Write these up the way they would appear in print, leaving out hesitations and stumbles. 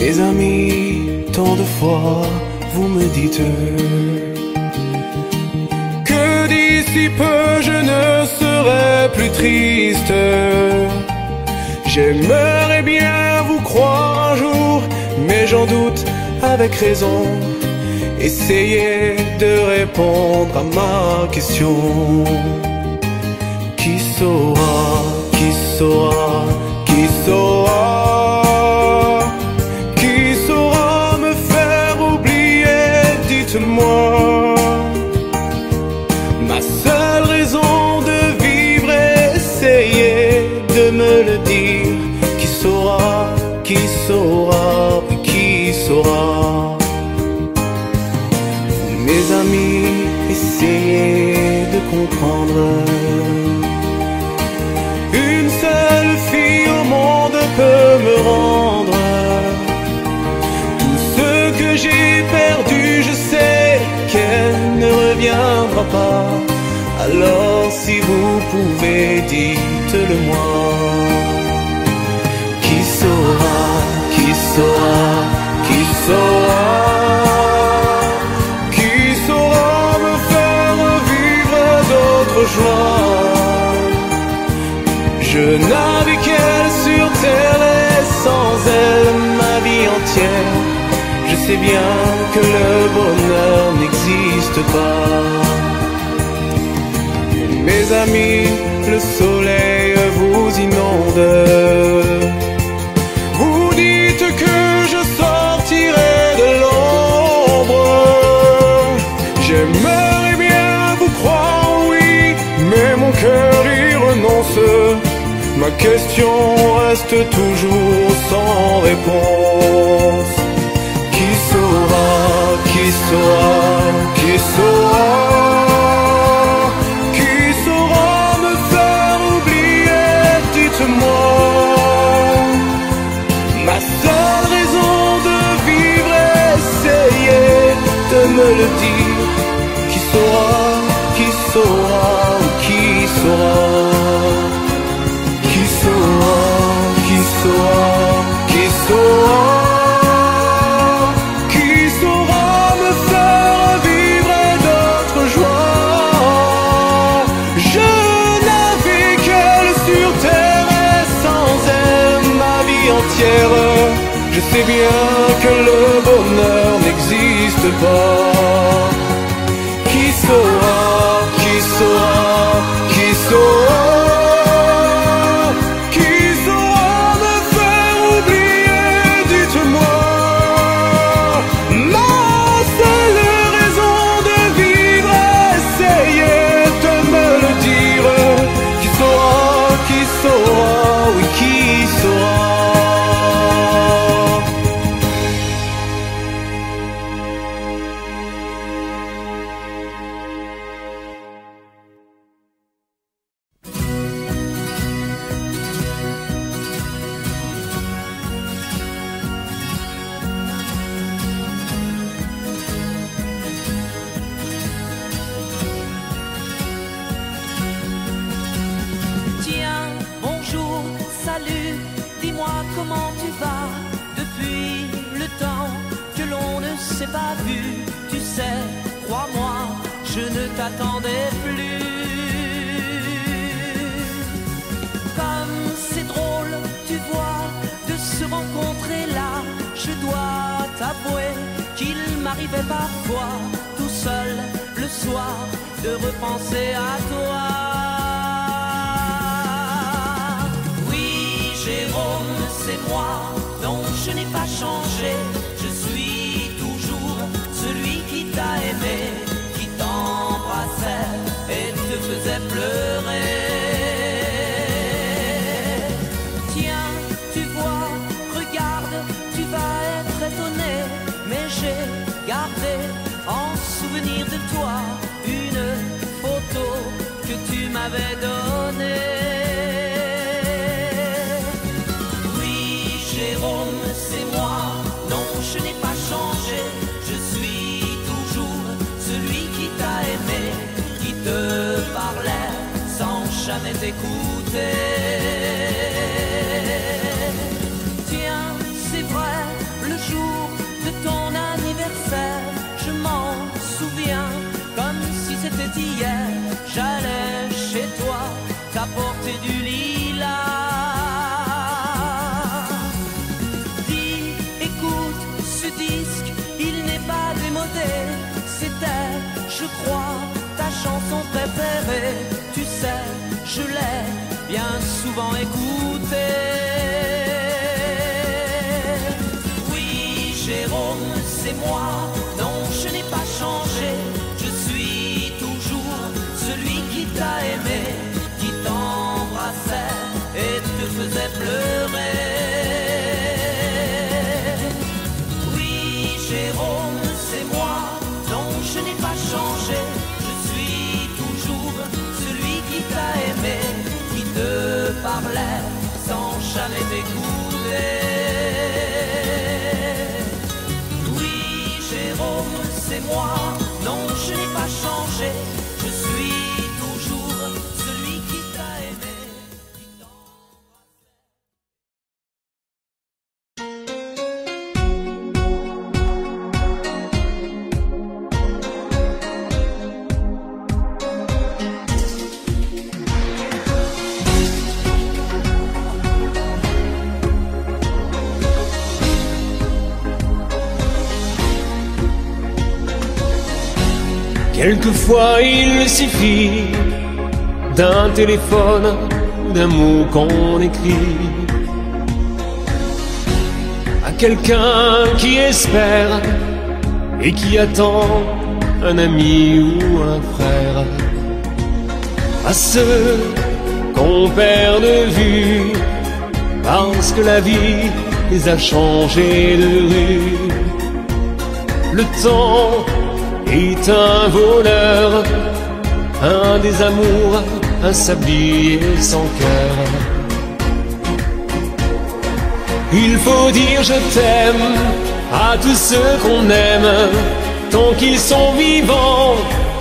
Mes amis, tant de fois vous me dites que d'ici peu je ne serai plus triste. J'aimerais bien vous croire un jour, mais j'en doute avec raison. Essayez de répondre à ma question. Qui saura, qui saura, qui saura, qui saura me faire oublier, dites-moi. Ma seule raison de vivre, essayez de me le dire. Qui saura, qui saura, qui saura. Mes amis, essayez de comprendre. Une seule fille au monde peut me rendre tout ce que j'ai perdu. Je sais qu'elle ne reviendra pas. Alors si vous pouvez, dites-le-moi. Qui saura, qui saura, qui saura, qui saura me faire vivre d'autres joies. Je n'avais qu'elle sur terre et sans elle ma vie entière. Je sais bien que le bonheur n'existe pas. Mes amis, le soleil vous inonde. Vous dites que je sortirai de l'ombre. J'aimerais bien vous croire, oui, mais mon cœur y renonce. Ma question reste toujours sans réponse. Qui saura, qui saura, qui saura, qui saura me faire oublier, dites-moi. Ma seule raison de vivre, essayez de me le dire. Qui saura, qui saura, qui saura. Qui saura, qui saura, qui saura, qui saura me faire vivre d'autres joies. Je n'avais qu'elle sur terre et sans elle ma vie entière. Je sais bien que le bonheur n'existe pas. Qui saura, qui saura, qui saura. Oui, qui saura. Comment tu vas depuis le temps que l'on ne s'est pas vu? Tu sais, crois-moi, je ne t'attendais plus. Comme c'est drôle, tu vois, de se rencontrer là. Je dois t'avouer qu'il m'arrivait parfois, tout seul le soir, de repenser à toi. Jérôme, c'est moi, non, je n'ai pas changé. Je suis toujours celui qui t'a aimé, qui t'embrassait et te faisait pleurer. Tiens, tu vois, regarde, tu vas être étonné, mais j'ai gardé en souvenir de toi une photo que tu m'avais donnée. Jérôme, c'est moi, non, je n'ai pas changé. Je suis toujours celui qui t'a aimé, qui te parlait sans jamais t'écouter. Tiens, c'est vrai, le je crois, ta chanson préférée. Tu sais, je l'ai bien souvent écoutée. Oui, Jérôme, c'est moi. Non, je n'ai pas changé. Je suis toujours celui qui t'a aimé, qui t'embrassait et te faisait pleurer. Oui, Jérôme, c'est moi. Non, je n'ai pas changé. Je suis toujours celui qui t'a aimé, qui te parlait sans jamais t'écouter. Oui, Jérôme, c'est moi. Non, je n'ai pas changé. Je suis toujours celui qui t'a aimé, qui t'embrassait. Quelquefois il suffit d'un téléphone ou d'un mot qu'on écrit à quelqu'un qui espère et qui attend un ami ou un frère, à ceux qu'on perd de vue parce que la vie les a changés de rue. Le temps est un voleur, un désamour, un sablier sans cœur. Il faut dire je t'aime à tous ceux qu'on aime, tant qu'ils sont vivants,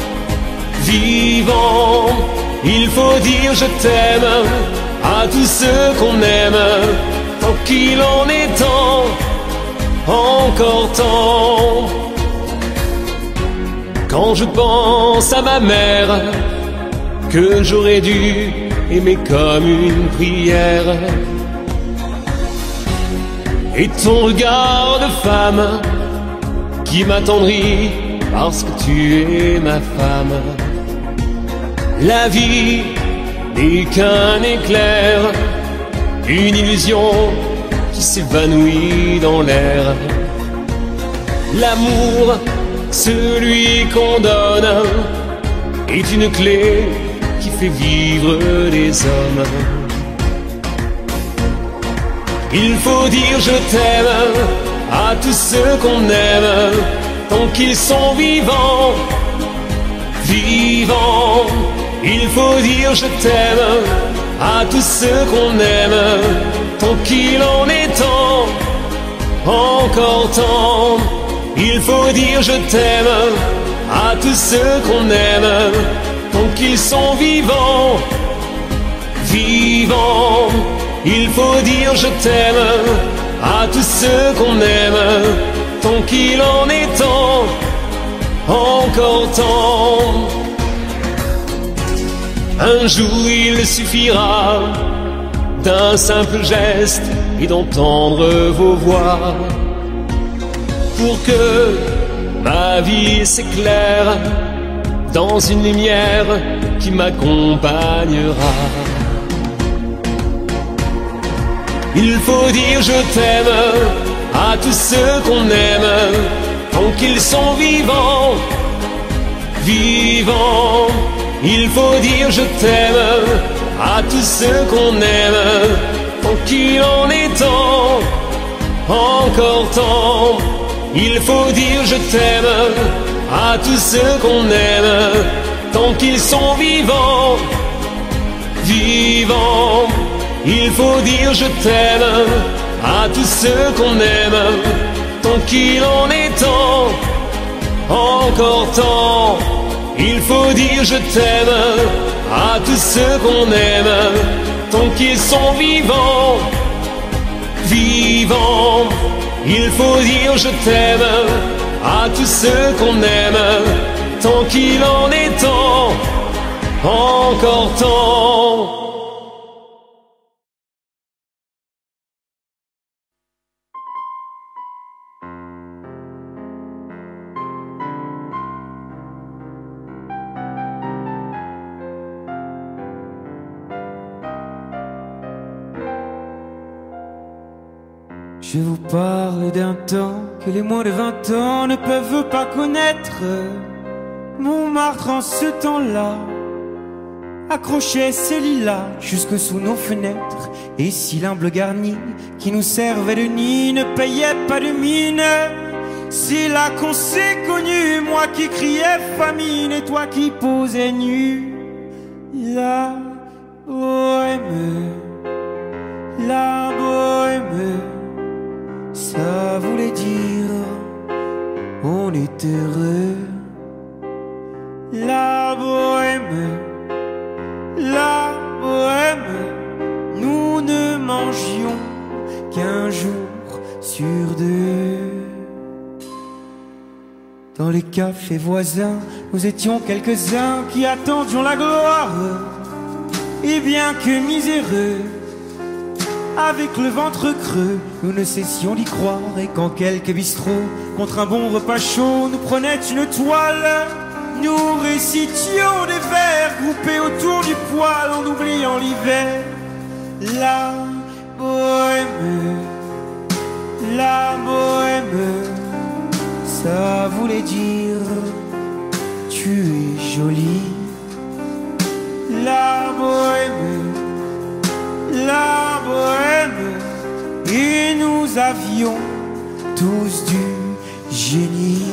vivants. Il faut dire je t'aime à tous ceux qu'on aime, tant qu'il en est temps, encore temps. Quand je pense à ma mère, que j'aurais dû aimer comme une prière, et ton regard de femme qui m'attendrit parce que tu es ma femme. La vie n'est qu'un éclair, une illusion qui s'évanouit dans l'air. L'amour, celui qu'on donne, est une clé qui fait vivre les hommes. Il faut dire je t'aime à tous ceux qu'on aime, tant qu'ils sont vivants, vivants. Il faut dire je t'aime à tous ceux qu'on aime, tant qu'il en est temps, encore temps. Il faut dire je t'aime à tous ceux qu'on aime, tant qu'ils sont vivants, vivants. Il faut dire je t'aime à tous ceux qu'on aime, tant qu'il en est temps, encore temps. Un jour il suffira d'un simple geste et d'entendre vos voix pour que ma vie s'éclaire dans une lumière qui m'accompagnera. Il faut dire je t'aime à tous ceux qu'on aime, tant qu'ils sont vivants, vivants. Il faut dire je t'aime à tous ceux qu'on aime, tant qu'il en est temps, encore temps. Il faut dire je t'aime à tous ceux qu'on aime, tant qu'ils sont vivants, vivants. Il faut dire je t'aime à tous ceux qu'on aime, tant qu'il en est temps, encore temps. Il faut dire je t'aime à tous ceux qu'on aime, tant qu'ils sont vivants, vivants. Il faut dire je t'aime à tous ceux qu'on aime, tant qu'il en est temps, encore temps. Je vous parle d'un temps que les moins de 20 ans ne peuvent pas connaître. Montmartre en ce temps-là accrochait ses lilas jusque sous nos fenêtres. Et si l'humble garni qui nous servait de nid ne payait pas de mine, c'est là qu'on s'est connus, moi qui criais famine et toi qui posais nu. La bohème, ça voulait dire on est heureux. La bohème, nous ne mangions qu'un jour sur deux. Dans les cafés voisins, nous étions quelques-uns qui attendions la gloire. Et bien que miséreux, avec le ventre creux, nous ne cessions d'y croire. Et quand quelques bistrots, contre un bon repas chaud, nous prenaient une toile, nous récitions des vers groupés autour du poêle en oubliant l'hiver. La bohème, ça voulait dire tu es jolie. La bohème, et nous avions tous du génie.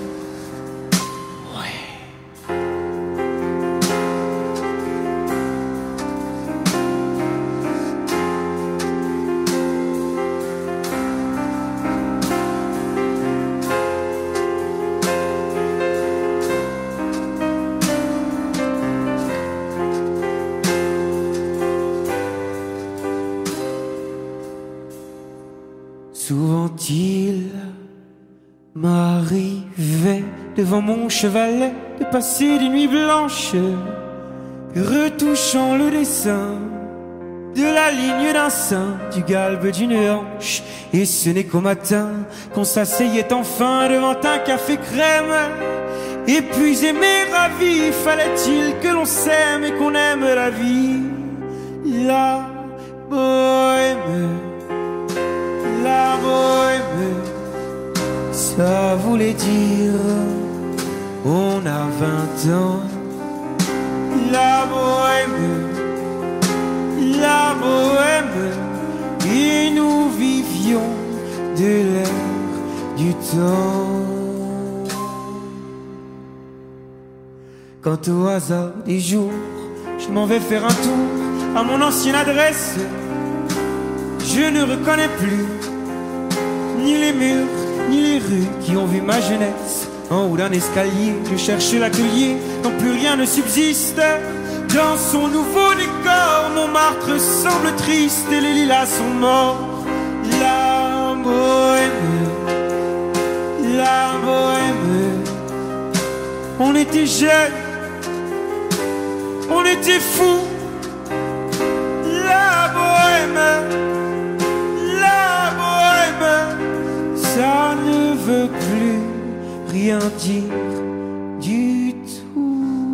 Souvent il m'arrivait devant mon chevalet de passer des nuits blanches, retouchant le dessin de la ligne d'un sein, du galbe d'une hanche. Et ce n'est qu'au matin qu'on s'asseyait enfin devant un café crème. Épuisé mais ravi, fallait-il que l'on s'aime et qu'on aime la vie. La bohème, ça voulait dire on a 20 ans. La bohème, et nous vivions de l'air du temps. Quand au hasard des jours, je m'en vais faire un tour à mon ancienne adresse, je ne reconnais plus ni les murs, ni les rues qui ont vu ma jeunesse. En haut d'un escalier, je cherche l'atelier dont plus rien ne subsiste. Dans son nouveau décor, Montmartre semble triste et les lilas sont morts. La bohème, on était jeunes, on était fous. La bohème, ça ne veut plus rien dire du tout.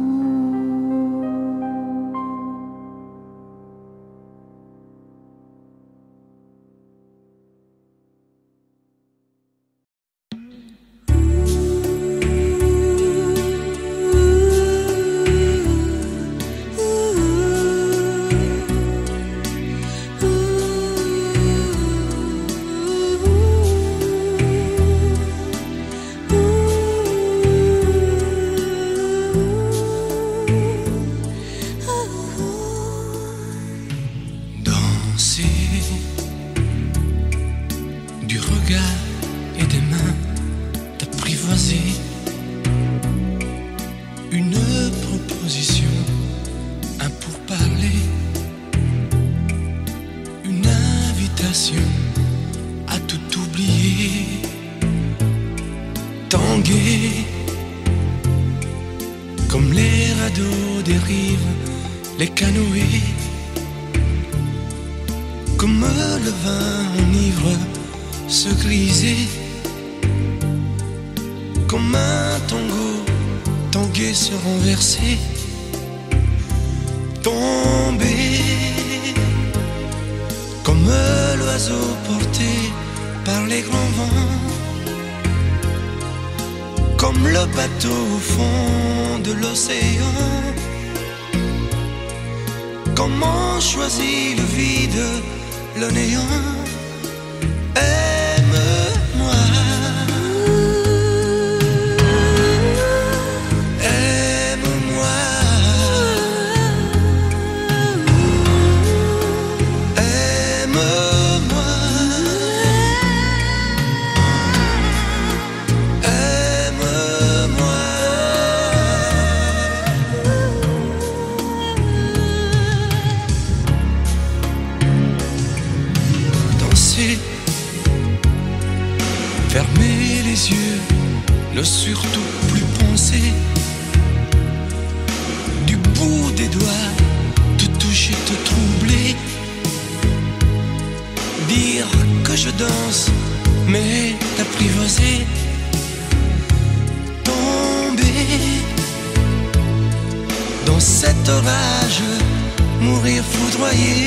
À tout oublier, tanguer comme les radeaux des rives, les canoës, comme le vin enivre, se griser, comme un tango, tanguer, se renverser, tomber, comme l'oiseau porté par les grands vents, comme le bateau au fond de l'océan. Comment choisit le vide, le néant? Aime-moi, aime-moi, aime-moi, aime-moi. Danser, fermer les yeux, ne surtout plus penser. Du bout des doigts, te toucher, te troubler. Dire que je danse, mais t'apprivoiser. Tomber dans cet orage, mourir foudroyé.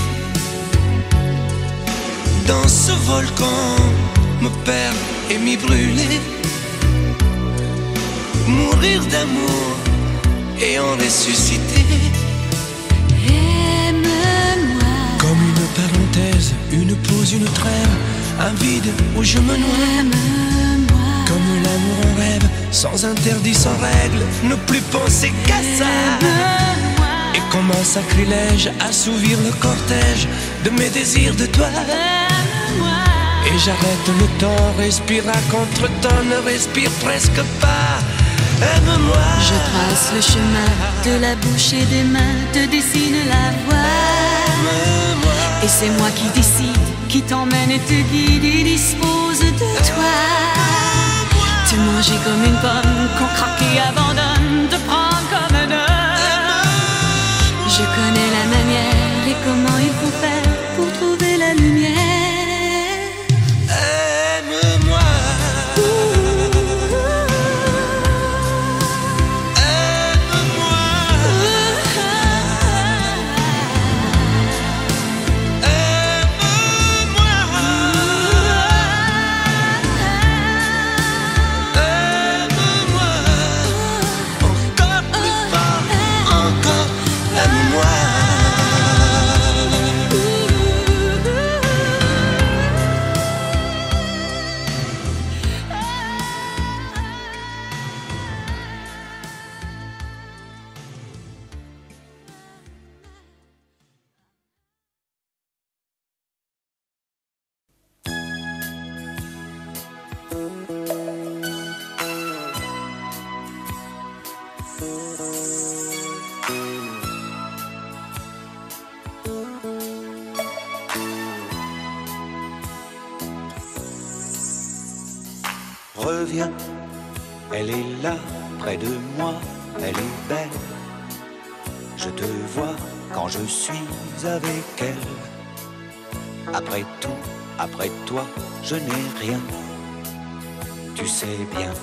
Dans ce volcan, me perdre et m'y brûler. Mourir d'amour et en ressusciter. Aime-moi, Comme une parenthèse, une pause, une trêve, un vide où je me noie. aime-moi, Comme l'amour en rêve, sans interdit, sans règle, ne plus penser qu'à ça. aime-moi, Et comme un sacrilège, assouvir le cortège de mes désirs de toi. aime-moi. Et j'arrête le temps, respire à contre-temps, ne respire presque pas. Aime-moi. Je trace le chemin de la bouche et des mains, te dessine la voie. Aime-moi. Et c'est moi qui décide, qui t'emmène et te guide et dispose de toi. Te manger comme une pomme qu'on craque et abandonne, te prendre comme un homme. Je connais la manière et comment il faut faire pour trouver la lumière. Aime-moi. Aime-moi. Aime-moi. Encore plus fort, encore. Aime-moi. Reviens, elle est là, près de moi, elle est belle. Je te vois quand je suis avec elle. Après tout, après toi, je n'ai rien. Tu sais bien.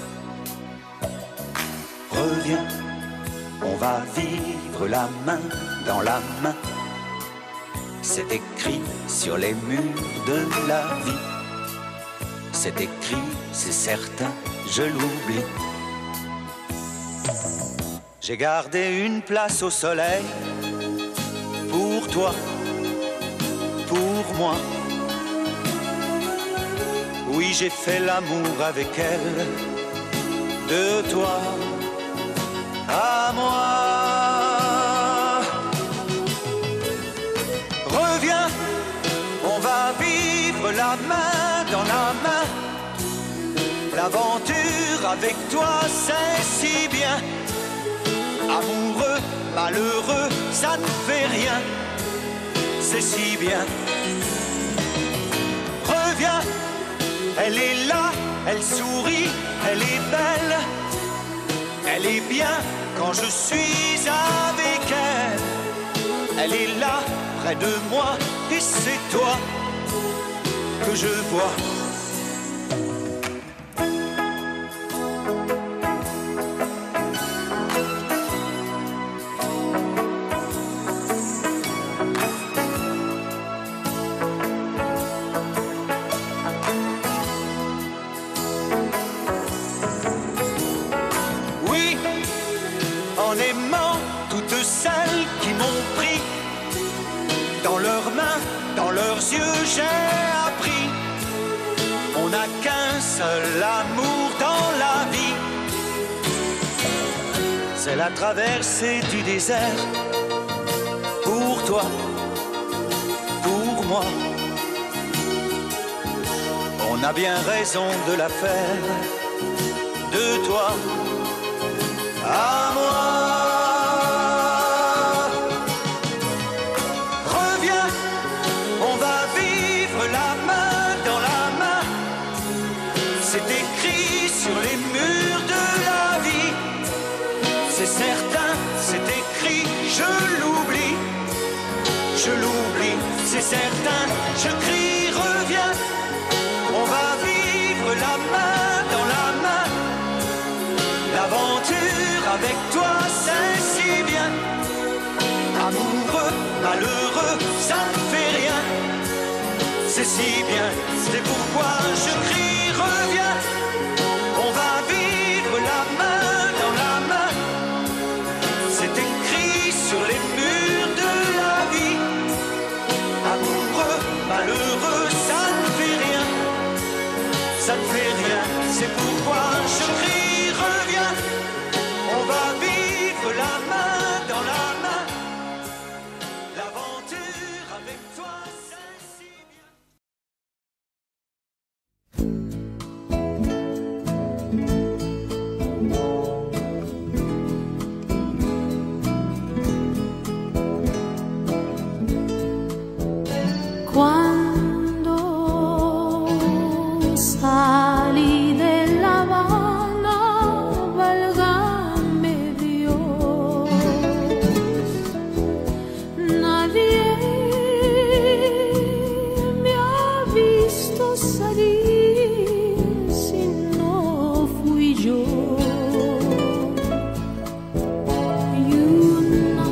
Reviens, on va vivre la main dans la main. C'est écrit sur les murs de la vie. C'est écrit, c'est certain, je l'oublie. J'ai gardé une place au soleil pour toi, pour moi. Oui, j'ai fait l'amour avec elle, de toi à moi. Reviens, on va vivre la main dans la main. L'aventure avec toi, c'est si bien. Amoureux, malheureux, ça ne fait rien. C'est si bien. Reviens, elle est là, elle sourit, elle est belle. Elle est bien quand je suis avec elle. Elle est là, près de moi, et c'est toi que je vois. leurs yeux j'ai appris, on n'a qu'un seul amour dans la vie, c'est la traversée du désert, pour toi, pour moi. On a bien raison de la faire, de toi à moi. Reviens, on va vivre la main dans la main. C'est écrit sur les murs de la vie. C'est certain, c'est écrit, je l'oublie. Je l'oublie, c'est certain, je crie, reviens. On va vivre la main dans la main. L'aventure avec toi, c'est si bien. Amoureux, malheureux, ça ne fait rien. C'est si bien, c'est pourquoi je crie, reviens. On va vivre la main dans la main. C'est écrit sur les murs de la vie. Amoureux, malheureux, ça ne fait rien. Ça ne fait rien, c'est pourquoi je crie, reviens. On va vivre la main dans la main. L'aventure avec toi, c'est si bien. Quando salí de La Habana, válgame Dios, nadie me ha visto salir si no fui yo. Y una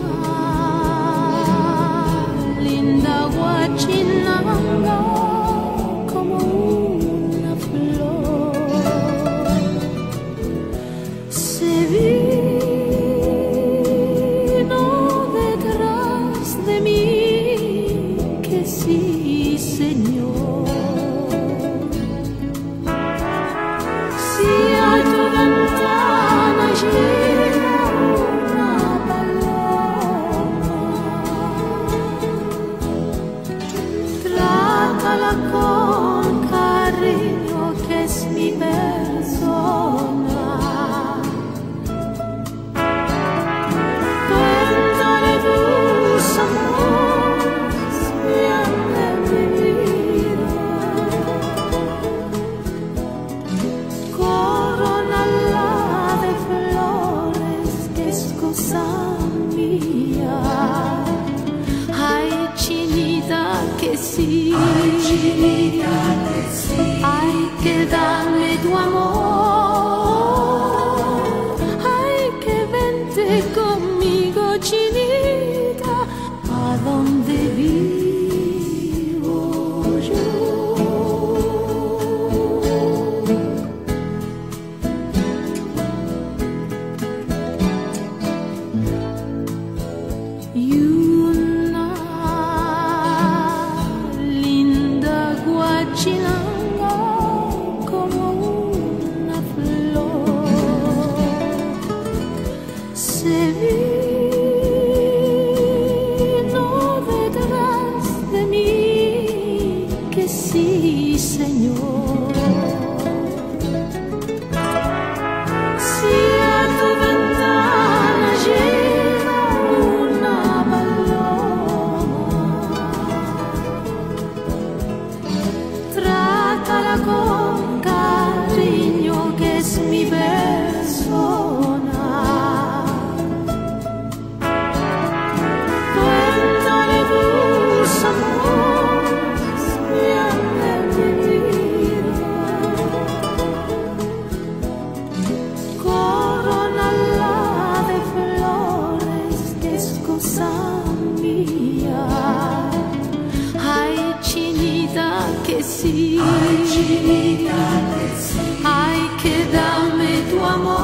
linda guachinanga como una flor se vino detrás de mí, que sí, Señor. Si a tu ventana llega una paloma, trátala con cariño, que es mi persona. Cuéntale tus amores, bien de mi vida. Coronala de flores, que es cosa mía. Ay, chinita, que sí. Ay, que dame tu amor. Ay, que vente conmigo, chinita, a donde vivo yo. Y una linda guachinanga como una flor se vino detrás de mí, que sí, Señor. Si a tu ventana llega una paloma, trátala con cariño, que es mi persona. Cuéntale tus amores, bien de mi vida. Coronala de flores, que es cosa mía. Ay, chinita, que sí. Ay, que dame tu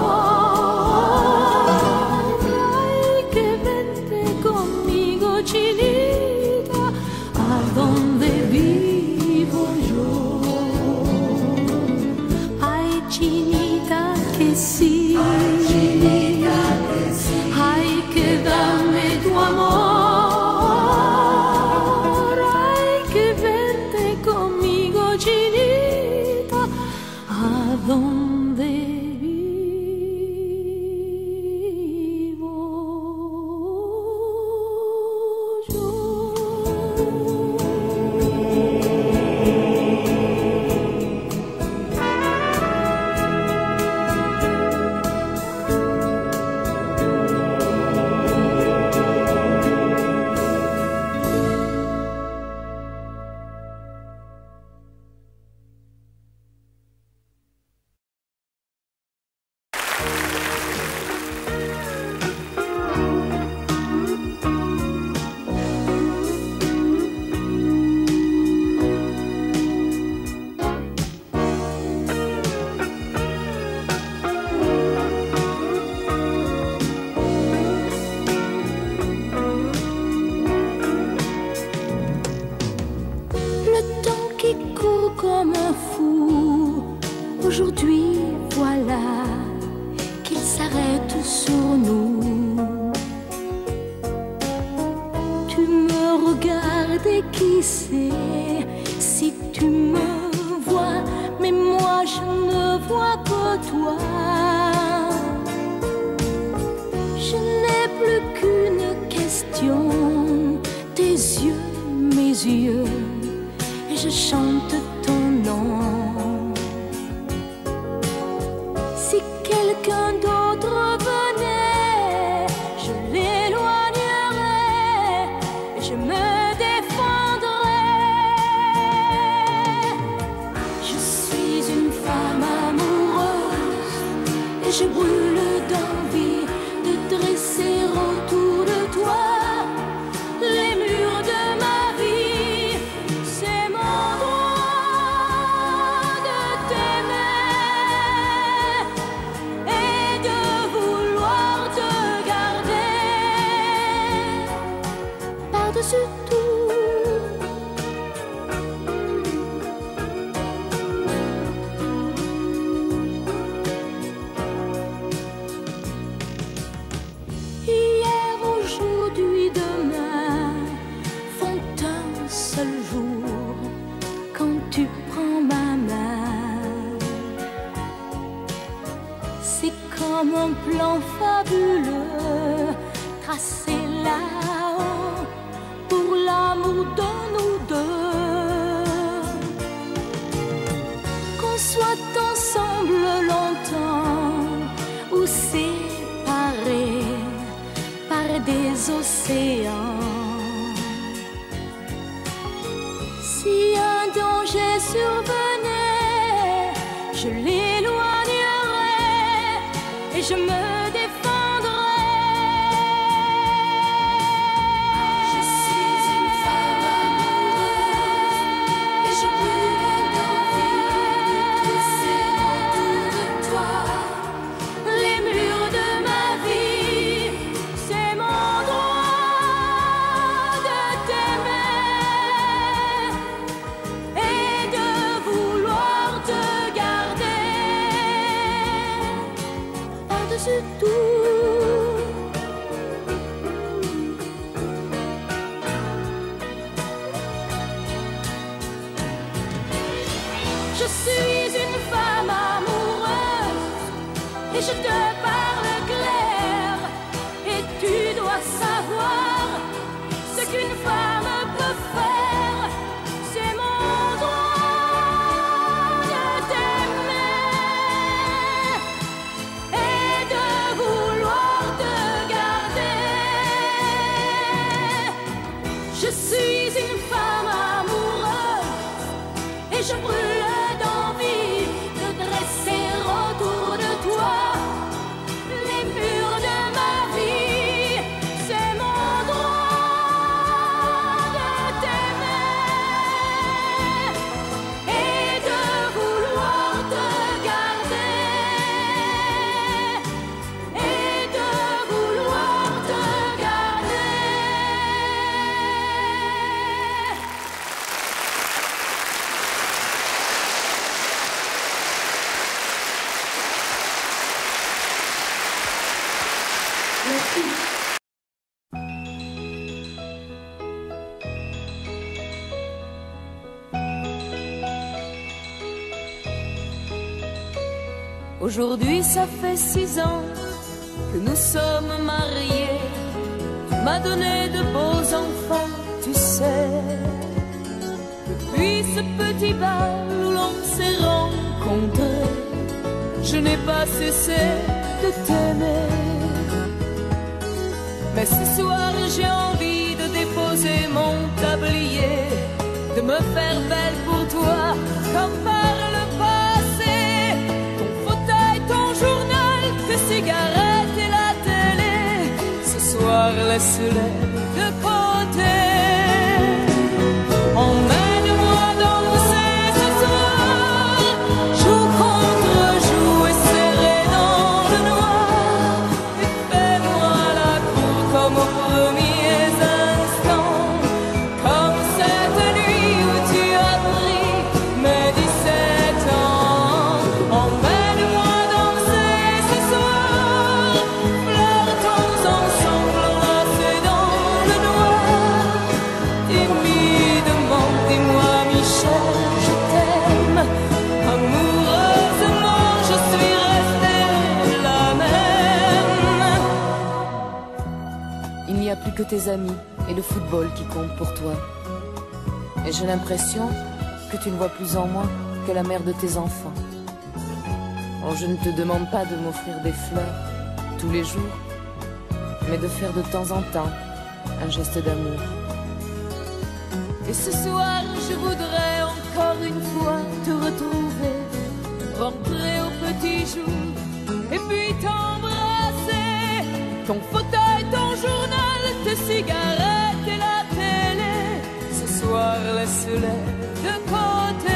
amor. Ay, que vente conmigo, chinita, a donde vivo. Regardez qui c'est, si tu me vois, mais moi je ne vois que toi. Je n'ai plus qu'une question, tes yeux, mes yeux, et je chante ton nom. Si quelqu'un d'autre venait, je l'éloignerais et je me défendrais. Je suis une femme amoureuse et je brûle d'envie de dresser autour de toi les murs de ma vie. C'est mon droit de t'aimer et de vouloir te garder par-dessus tout. Hier, aujourd'hui, demain font un seul jour quand tu prends ma main. C'est comme un plan fabuleux tracé là-haut pour l'amour de nous deux. Qu'on soit ensemble longtemps ou séparés par des océans. Si un danger survenait, je l'éloignerais et je me défendrais. Je suis une femme amoureuse et je brûle d'envie de dresser autour de toi les murs de ma vie. C'est mon droit de t'aimer et de vouloir te garder par-dessus tout. Je suis une femme amoureuse et je te parle clair. Et tu dois savoir ce qu'une femme peut faire. C'est mon droit de t'aimer et de vouloir te garder. Je suis une femme amoureuse et je brûle d'envie de dresser autour de toi les murs de ma vie. C'est mon droit de t'aimer et de vouloir te garder et de vouloir te garder. Aujourd'hui, ça fait 6 ans que nous sommes mariés. Tu m'as donné de beaux enfants, tu sais. Depuis ce petit bal où l'on s'est rencontrés, je n'ai pas cessé de t'aimer. Mais ce soir, j'ai envie de déposer mon tablier, de me faire belle pour toi, comme par le passé. Ton fauteuil, ton journal, tes cigarettes et la télé, ce soir, laisse-les de côté. Emmène-moi danser ce soir, joue contre joue et serré dans le noir, et fais-moi la cour comme aux premiers instants, comme cette nuit où tu as pris mes 17 ans. Emmène-moi danser ce soir, flirtons ensemble enlacés dans le noir, tes amis et le football qui compte pour toi. Et j'ai l'impression que tu ne vois plus en moi que la mère de tes enfants. Oh, je ne te demande pas de m'offrir des fleurs tous les jours, mais de faire de temps en temps un geste d'amour. Et ce soir, je voudrais encore une fois te retrouver, rentrer au petit jour, et puis t'embrasser. Ton fauteuil, ton journal, tes cigarettes et la télé, ce soir, laisse-les de côté.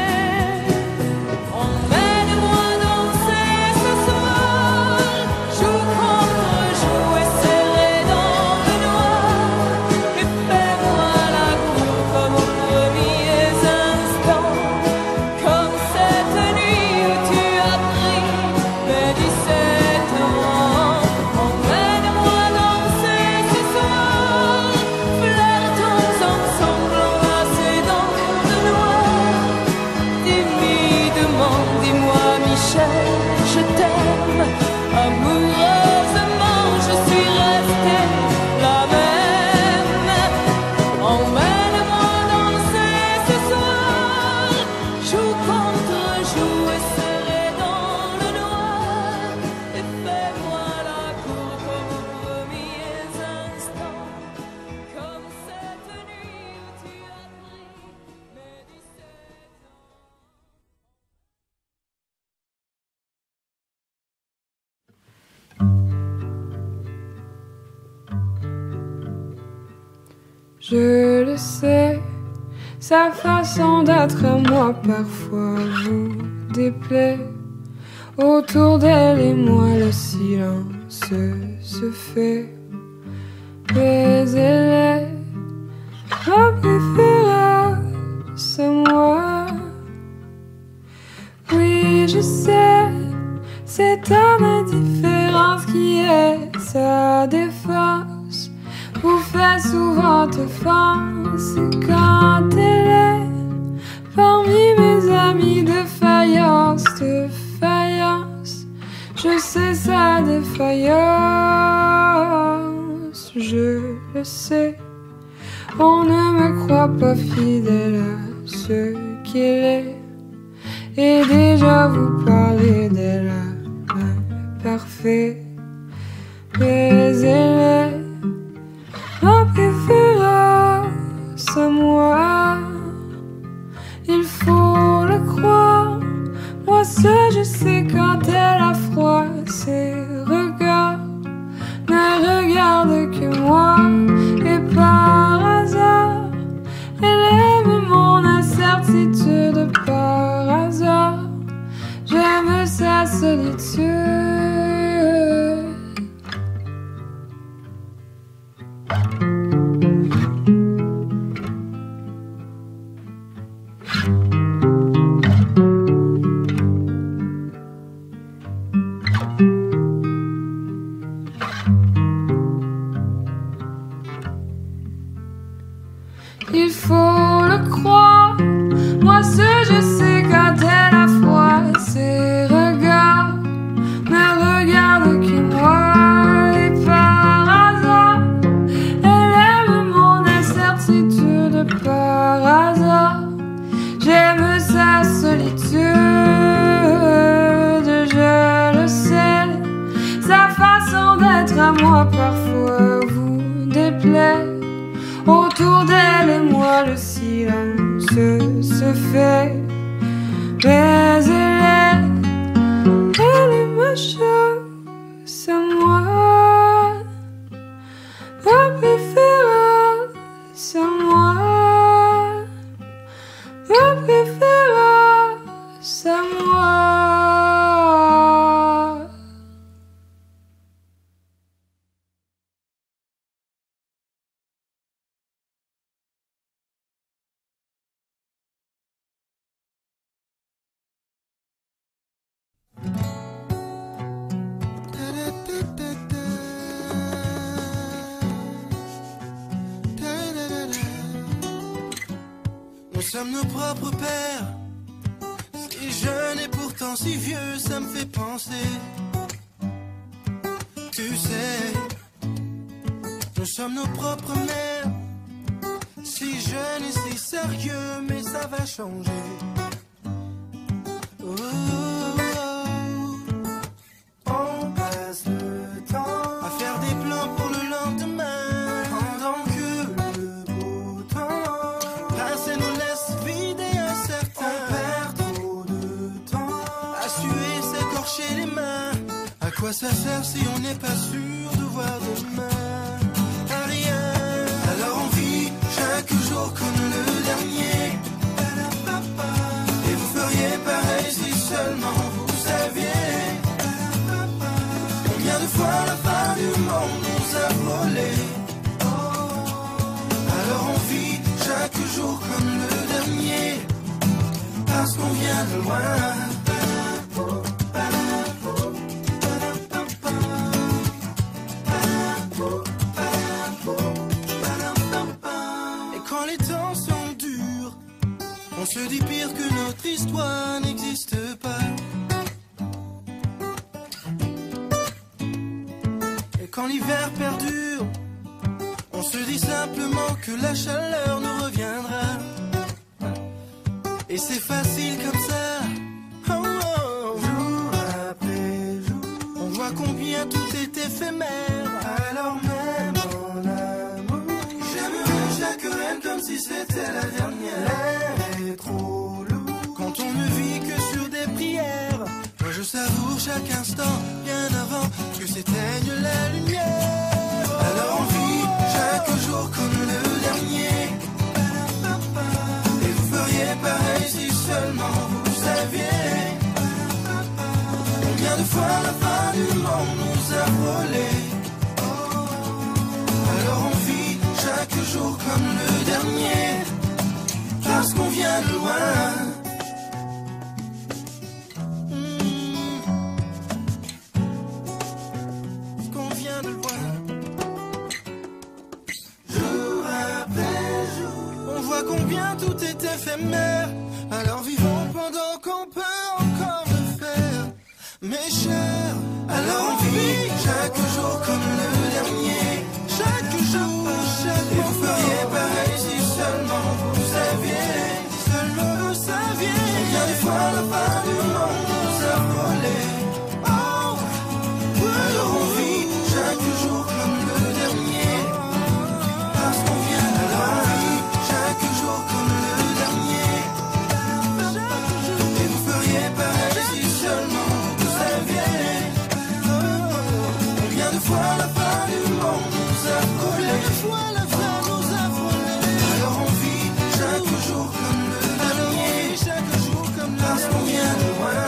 Emmène-moi danser ce soir, joue contre joue et serré dans le noir, et fais-moi la cour comme aux premiers instants, comme cette nuit où tu as pris mes 17 ans. Emmène-moi danser ce soir, flirtons ensemble enlacés dans le noir. Timidement, dis-moi Michel, je t'aime. Amoureusement, je suis restée la même. Emmène-moi danser ce soir, joue contre joue et serré dans le noir, et fais-moi la cour comme aux premiers instants, comme cette nuit où tu as pris mes 17 ans. Je le sais, sa façon d'être à moi parfois vous déplaît. Autour d'elle et moi le silence se fait. Mais elle est ma préférence à moi. Oui, je sais, c'est ta indifférence qui est sa défense. Vous faites souvent offense quand elle est parmi mes amis de faïence. Je sais sa défaillance, je le sais. On ne me croit pas fidèle à ce qu'elle est. Et déjà vous parlez d'elle à l'imparfait. Mais elle est ma préférence à moi. Il faut le croire. Moi seul je sais quand elle a froid. Ses regards ne regardent que moi. Et par hasard elle aime mon incertitude. Par hasard j'aime sa solitude. Il faut le croire, moi seul je sais quand elle a froid. Ses regards ne regardent que moi. Et par hasard, elle aime mon incertitude. Par hasard, j'aime sa solitude. Je le sais, sa façon d'être à moi parfois vous déplaît. Autour d'elle et moi le silence se fait. Mais elle est ma chose à moi. Ma préférence à moi. Ma préférence à moi. Nous sommes nos propres pères, si jeunes et pourtant si vieux, ça me fait penser. Tu sais, nos sommes nos propres mères. Si jeune et si sérieux, mais ça va changer. Oh, on passe le temps à faire des plans pour le lendemain, pendant que le beau temps passe et nous laisse vides et incertains. On perd trop de temps à suer, s'écorcher les mains. À quoi ça sert si on n'est pas sûr de voir demain? À rien. Alors on vit chaque jour comme le dernier. Et vous feriez pareil si seulement vous saviez combien de fois la fin du monde nous a volé. Alors on vit chaque jour comme le dernier, parce qu'on vient de loin. Et quand les temps sont durs, on se dit pire que notre histoire n'existe pas. Et quand l'hiver perdure, on se dit simplement que la chaleur nous reviendra. Et c'est facile comme ça. Oh, oh. Jour après jour, on voit combien tout est éphémère. Alors même en amour, j'aimerais chaque reine comme si c'était la dernière. L'air est trop lourd quand on ne vit que sur des prières. Moi je savoure chaque instant bien avant que s'éteigne la lumière. Alors on vit chaque jour comme le dernier. Et vous feriez pareil si seulement vous saviez combien de fois la fin du monde nous a volé. Alors on vit chaque jour comme le dernier, parce qu'on vient de loin. Parce qu'on vient de loin. Jour après jour, on voit combien tout est éphémère. Alors vivons pendant qu'on peut encore le faire, mes chers. Alors on vit chaque jour comme le dernier. Chaque jour, chaque jour. Et vous feriez pareil si seulement vous saviez. Si seulement vous saviez combien de fois la fin du monde nous a volé. Oh, alors on vit chaque jour comme le dernier, parce qu'on vient de loin. On vit chaque jour comme le dernier. Et vous feriez pareil si seulement vous saviez combien de fois la fin du monde nous a volé. Combien de fois la fin nous a volé. Alors on vit chaque jour comme le dernier, chaque jour comme le parce qu'on vient de loin.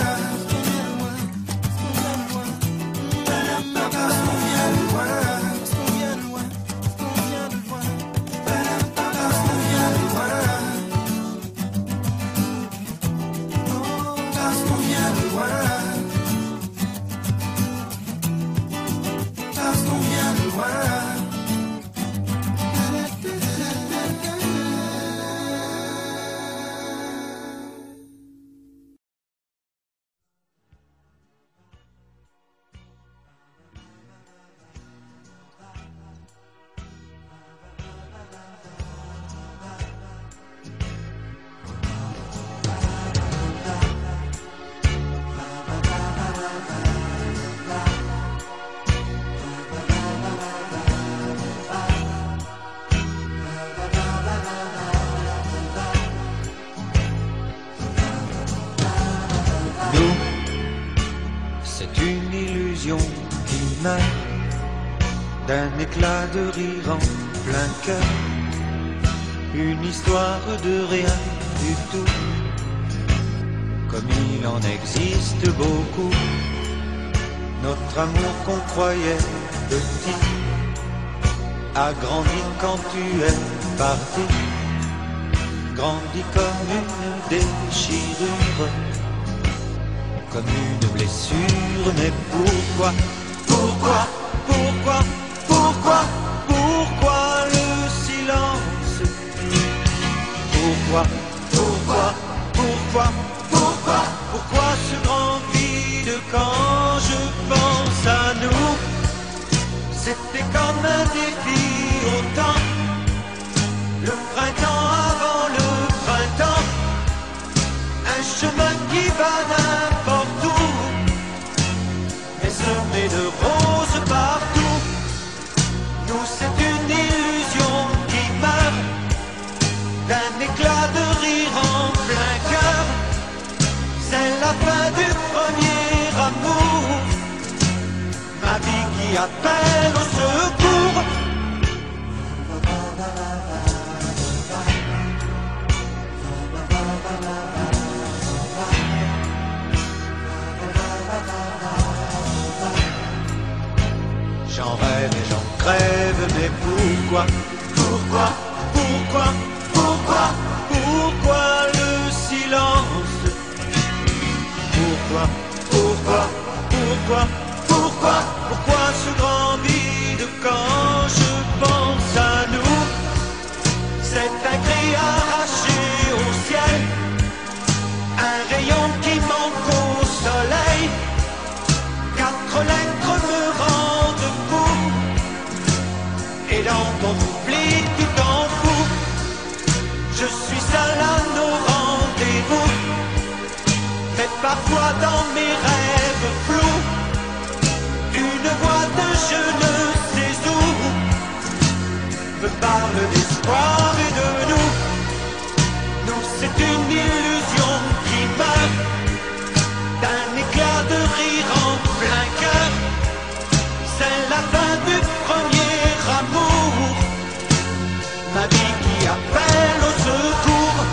Parce qu'on vient de loin. Parce qu'on vient de loin. Parce qu'on vient de loin. Parce qu'on vient de loin. Parce qu'on vient de loin. Parce qu'on vient de loin. Nous, c'est une illusion qui naît d'un éclat de rire en plein cœur, une histoire de rien du tout, comme il en existe beaucoup. Notre amour qu'on croyait petit a grandi quand tu es parti, grandi comme une déchirure, comme une blessure. Mais pourquoi, pourquoi, pourquoi, pourquoi, pourquoi le silence? Pourquoi, pourquoi, pourquoi, pourquoi, pourquoi ce grand vide quand je pense à nous? C'était comme un défi qui appelle au secours. J'en rêve et j'en crève, mais pourquoi, pourquoi, pourquoi, pourquoi, pourquoi le silence? Pourquoi, pourquoi, pourquoi, pourquoi, pourquoi ce grand vide quand je pense à nous? C'est un cri arraché au ciel, un rayon qui manque au soleil, 4 lettres me rendent fou, et dans ton oubli tu t'en fous. Je suis seul à nos rendez-vous, mais parfois dans mes rêves flous, une voix de je ne sais où me parle d'espoir et de nous. Nous c'est une illusion qui meurt d'un éclat de rire en plein cœur. C'est la fin du premier amour, ma vie qui appelle au secours.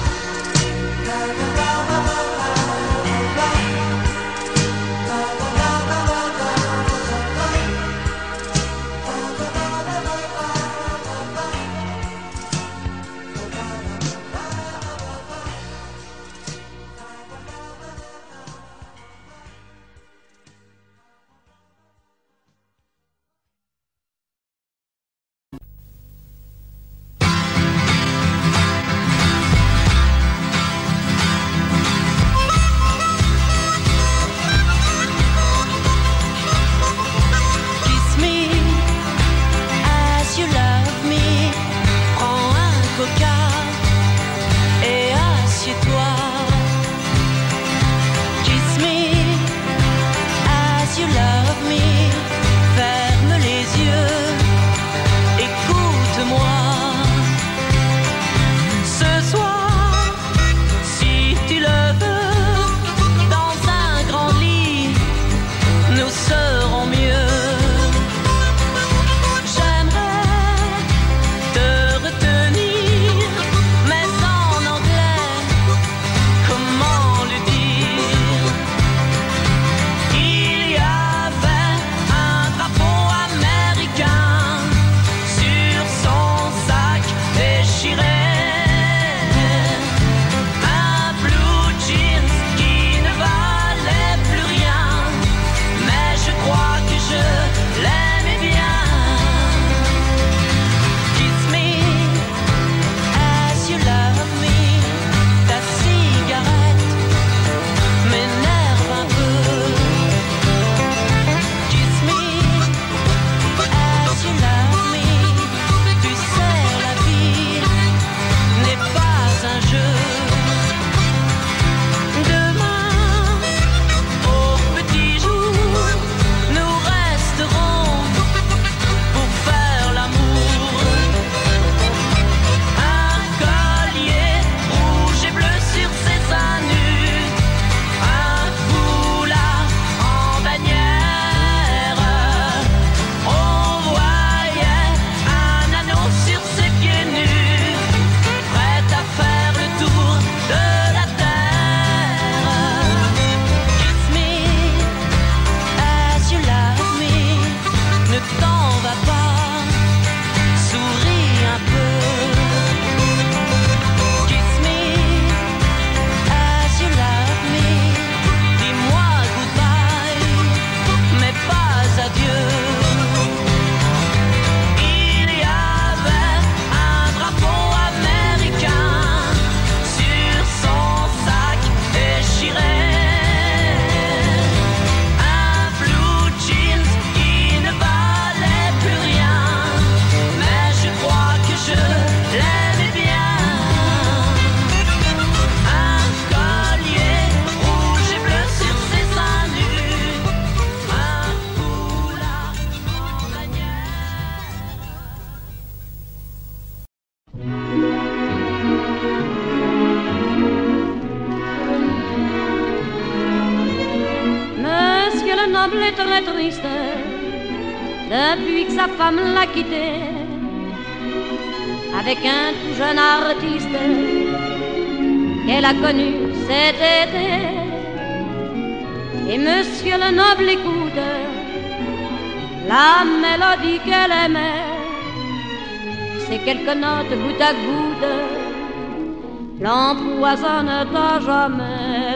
noble est très triste, depuis que sa femme l'a quitté, avec un tout jeune artiste qu'elle a connu cet été. Et monsieur le noble écoute la mélodie qu'elle aimait, ces quelques notes goutte à goutte l'empoisonnent à jamais.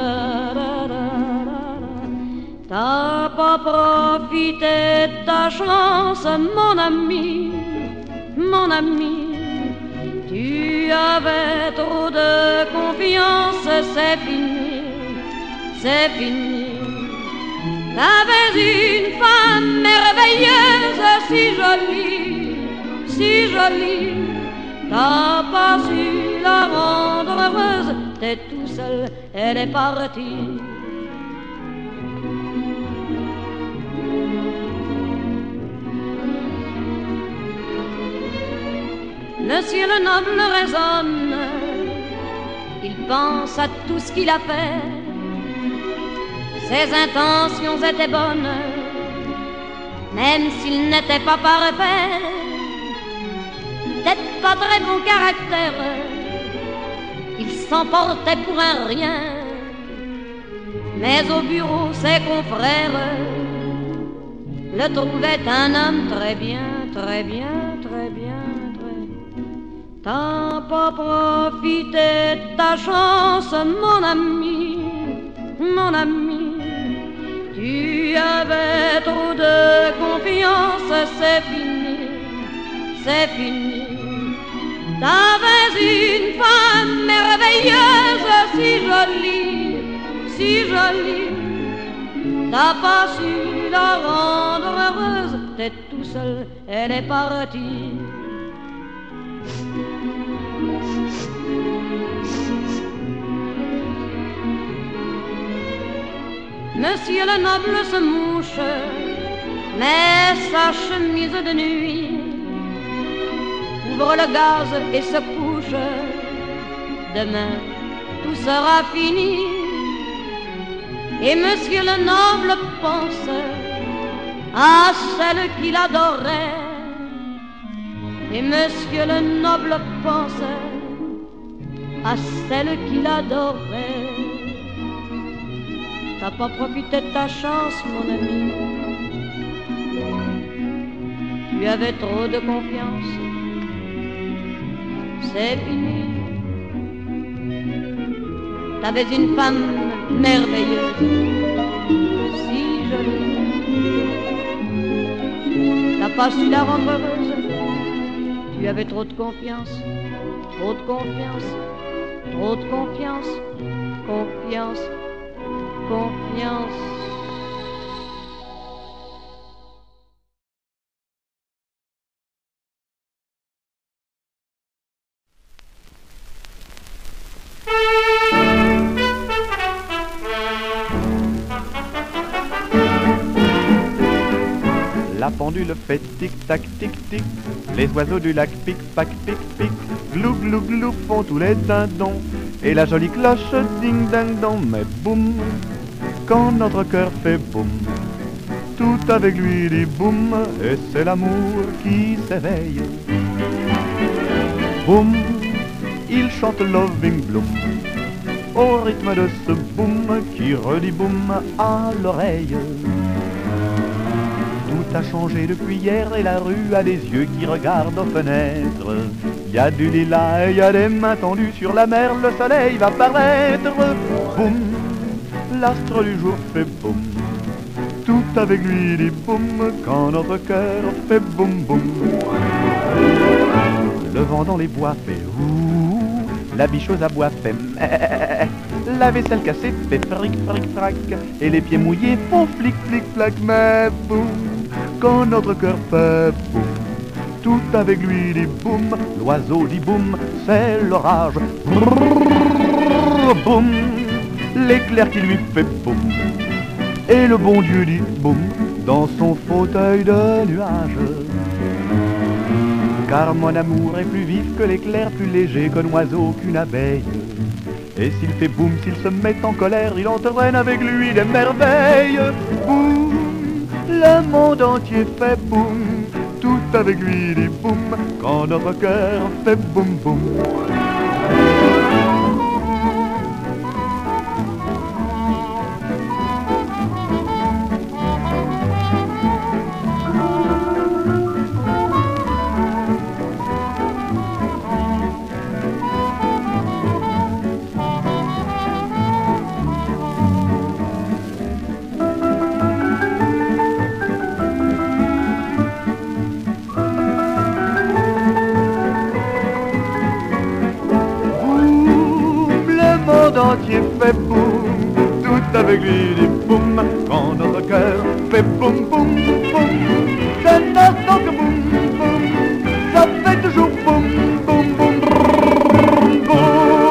T'as pas profité de ta chance, mon ami, mon ami. Tu avais trop de confiance, c'est fini, c'est fini. T'avais une femme merveilleuse, si jolie, si jolie. T'as pas su la rendre heureuse, t'es tout seul, elle est partie. Monsieur le noble raisonne, il pense à tout ce qu'il a fait. Ses intentions étaient bonnes, même s'il n'était pas parfait. Peut-être pas très bon caractère, il s'emportait pour un rien. Mais au bureau, ses confrères le trouvaient un homme très bien, très bien, très bien. T'as pas profité de ta chance, mon ami, mon ami. Tu avais trop de confiance, c'est fini, c'est fini. T'avais une femme merveilleuse, si jolie, si jolie. T'as pas su la rendre heureuse, t'es tout seul, elle est partie. Monsieur le noble se mouche, met sa chemise de nuit, ouvre le gaz et se couche. Demain, tout sera fini. Et monsieur le noble pense à celle qu'il adorait. Et monsieur le noble pense à celle qu'il adorait. T'as pas profité de ta chance, mon ami. Tu avais trop de confiance. C'est fini. T'avais une femme merveilleuse, si jolie. T'as pas su la rendre heureuse. Tu avais trop de confiance, trop de confiance, trop de confiance, confiance, confiance. La pendule fait tic-tac, tic-tic. Les oiseaux du lac pic-pac, pic-pic. Glou, glou, glou font tous les dindons. Et la jolie cloche ding-ding-dong. Mais boum, quand notre cœur fait boum, tout avec lui dit boum. Et c'est l'amour qui s'éveille. Boum, il chante Loving Bloom au rythme de ce boum qui redit boum à l'oreille. Tout a changé depuis hier et la rue a des yeux qui regardent aux fenêtres. Y a du lilas et y a des mains tendues sur la mer, le soleil va paraître. Boum, l'astre du jour fait boum, tout avec lui dit boum, quand notre cœur fait boum boum. Le vent dans les bois fait ouh, la bicheuse à bois fait meh, la vaisselle cassée fait fric fric frac, et les pieds mouillés font flic flic flac. Mais boum, quand notre cœur fait boum, tout avec lui dit boum, l'oiseau dit boum, c'est l'orage. Brrr, boum, l'éclair qui lui fait boum, et le bon Dieu dit boum dans son fauteuil de nuage. Car mon amour est plus vif que l'éclair, plus léger qu'un oiseau, qu'une abeille. Et s'il fait boum, s'il se met en colère, il entraîne avec lui des merveilles. Boum, le monde entier fait boum, tout avec lui dit boum, quand notre cœur fait boum boum. Entier fait boum, tout avec lui dit boum, quand notre cœur fait boum boum boum, c'est l'instant que boum boum, ça fait toujours boum boum boum boum boum.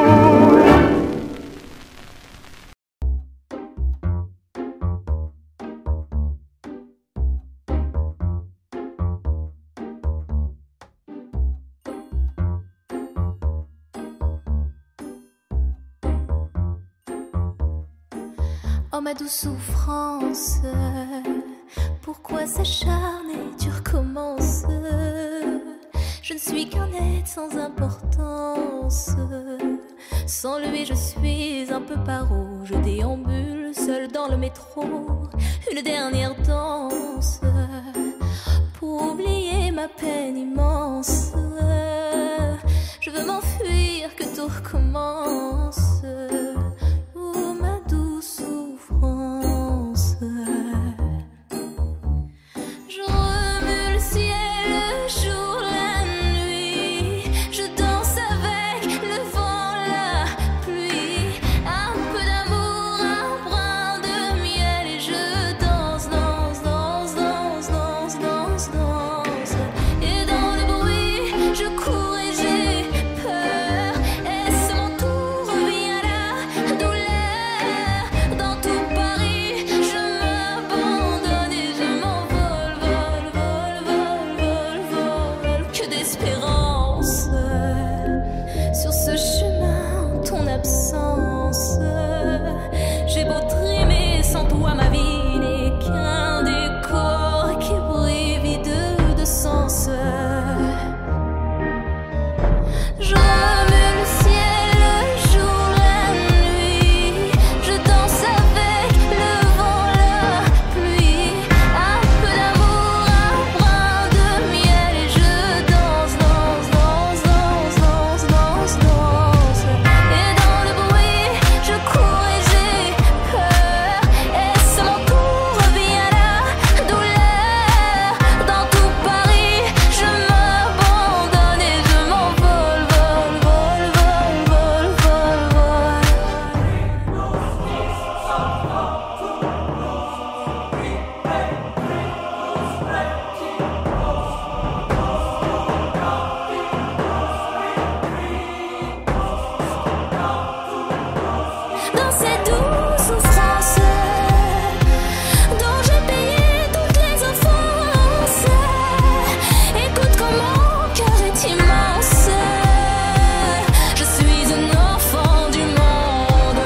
Oh ma douce souffrance, pourquoi s'acharner, tu recommences. Je ne suis qu'un être sans importance. Sans lui je suis un peu paro. Je déambule seul dans le métro. Une dernière danse pour oublier ma peine immense. Je veux m'enfuir, que tout recommence. Oh ma douce souffrance. Je remue le ciel, le jour, la nuit. Je danse avec le vent, la pluie. Un peu d'amour, un brin de miel. Et je danse, danse, danse, danse, danse, danse, danse. Et dans le bruit, je cours et j'ai peur. Est-ce mon tour, revient la douleur. Dans tout Paris, je m'abandonne et je m'envole, vol, vol, vol, vol, vol. Que d'espérance sur ce chemin, en ton absence. J'ai beau trimer, sans toi ma vie n'est qu'un décor qui brille vide de sens. Je remue le ciel, le jour, la nuit. Je danse avec le vent, la pluie. Un peu d'amour, un brin de miel. Et je danse, danse, danse, danse, danse, danse, danse. Et dans le bruit, je cours et j'ai peur. Est-ce mon tour, revient la douleur. Dans tout Paris, je m'abandonne et je m'envole, vol, vol, vol, vol, vol, vol. Dans cette douce souffrance dont j'ai payé toutes les offenses. Écoute comme mon cœur est immense. Je suis un enfant du monde.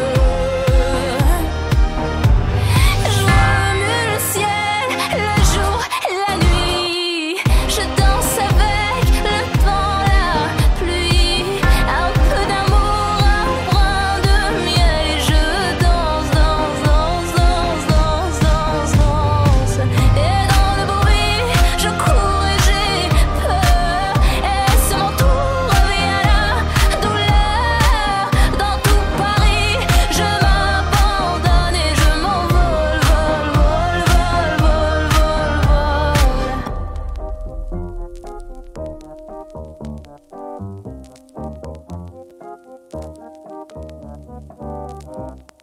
Je remue le ciel, le jour, la nuit. Je danse avec le vent, la pluie. Un peu d'amour, un brin de miel. Et je danse, danse, danse, danse, danse, danse, danse. Et dans le bruit, je cours et j'ai peur. Est-ce mon tour, revient la douleur. Dans tout Paris, je m'abandonne et je m'envole, vol, vol, vol, vol, vol, vol.